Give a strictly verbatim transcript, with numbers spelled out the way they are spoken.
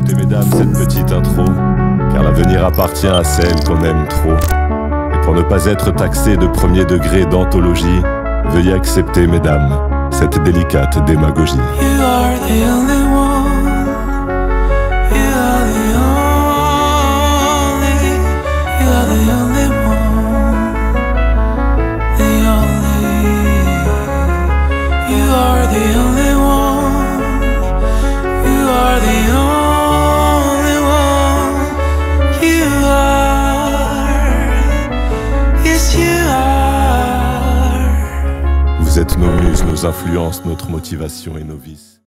Écoutez mesdames cette petite intro, car l'avenir appartient à celle qu'on aime trop. Et pour ne pas être taxé de premier degré d'anthologie, veuillez accepter mesdames cette délicate démagogie. You are the only one. You are the only. You are the only one. The only. You are the only one. You are the only one. You are. Yes, you are. Vous êtes nos muses, nos influences, notre motivation et nos vices.